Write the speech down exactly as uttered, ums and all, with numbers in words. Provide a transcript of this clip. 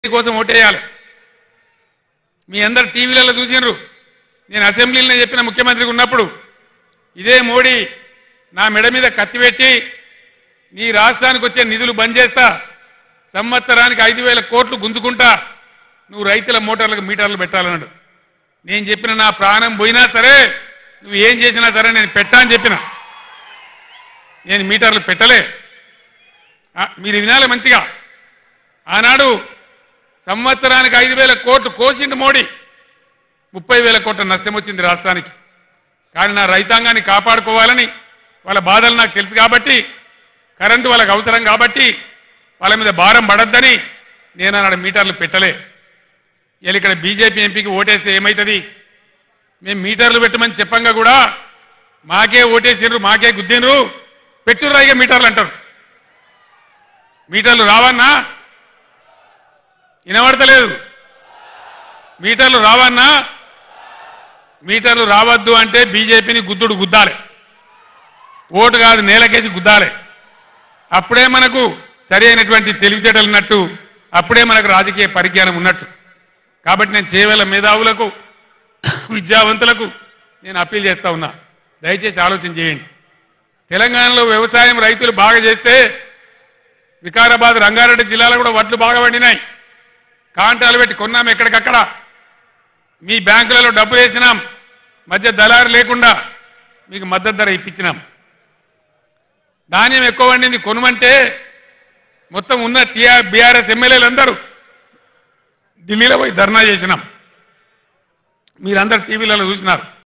కోసం ఓటేయాలి. మీ అందరు టీవీలలో చూసినారు. నేను అసెంబ్లీలో చెప్పిన ముఖ్యమంత్రికి ఉన్నప్పుడు ఇదే మోడీ నా మెడ మీద కత్తి పెట్టి నీ రాష్ట్రానికి వచ్చే నిధులు బంద్ చేస్తా, సంవత్సరానికి ఐదు వేల కోట్లు గుంజుకుంటా, నువ్వు రైతుల మోటార్లకు మీటర్లు పెట్టాలన్నాడు. నేను చెప్పిన నా ప్రాణం పోయినా సరే నువ్వు ఏం చేసినా సరే నేను పెట్టా అని చెప్పిన. నేను మీటర్లు పెట్టలే. మీరు వినాలి మంచిగా. ఆనాడు సంవత్సరానికి ఐదు వేల కోట్లు కోసిండు మోడీ, ముప్పై వేల కోట్ల నష్టం వచ్చింది రాష్ట్రానికి. కానీ నా రైతాంగాన్ని కాపాడుకోవాలని వాళ్ళ బాధలు నాకు తెలుసు కాబట్టి, కరెంటు వాళ్ళకి అవసరం కాబట్టి వాళ్ళ మీద భారం పడద్దని నేను ఆనాడు మీటర్లు పెట్టలే. ఇలా ఇక్కడ బీజేపీ ఎంపీకి ఓటేస్తే ఏమవుతుంది? మేము మీటర్లు పెట్టమని చెప్పంగా కూడా మాకే ఓటేసినారు, మాకే గుద్దినరు, పెట్టుర్రాయిగా మీటర్లు అంటారు. మీటర్లు రావన్నా? వినబడతలేదు. మీటర్లు రావన్నా? మీటర్లు రావద్దు అంటే బీజేపీని గుద్దుడు గుద్దాలి, ఓటు కాదు నేలకేసి గుద్దాలి. అప్పుడే మనకు సరి అయినటువంటి తెలివితేటలు ఉన్నట్టు, అప్పుడే మనకు రాజకీయ పరిజ్ఞానం ఉన్నట్టు. కాబట్టి నేను చేవేల మేధావులకు, విద్యావంతులకు నేను అప్పీల్ చేస్తా ఉన్నా, దయచేసి ఆలోచన చేయండి. తెలంగాణలో వ్యవసాయం రైతులు బాగా చేస్తే వికారాబాద్, రంగారెడ్డి జిల్లాలో కూడా వడ్లు బాగా పండినాయి. కాంటాలు పెట్టి కొన్నాం ఎక్కడికక్కడ. మీ బ్యాంకులలో డబ్బులు వేసినాం, మధ్య దళారు లేకుండా మీకు మద్దతు ధర ఇప్పించినాం. ధాన్యం ఎక్కువ పండింది కొనమంటే మొత్తం ఉన్న టీఆర్ బీఆర్ఎస్ ఎమ్మెల్యేలు అందరూ ఢిల్లీలో పోయి ధర్నా చేసినాం. మీరందరూ టీవీలలో చూసినారు.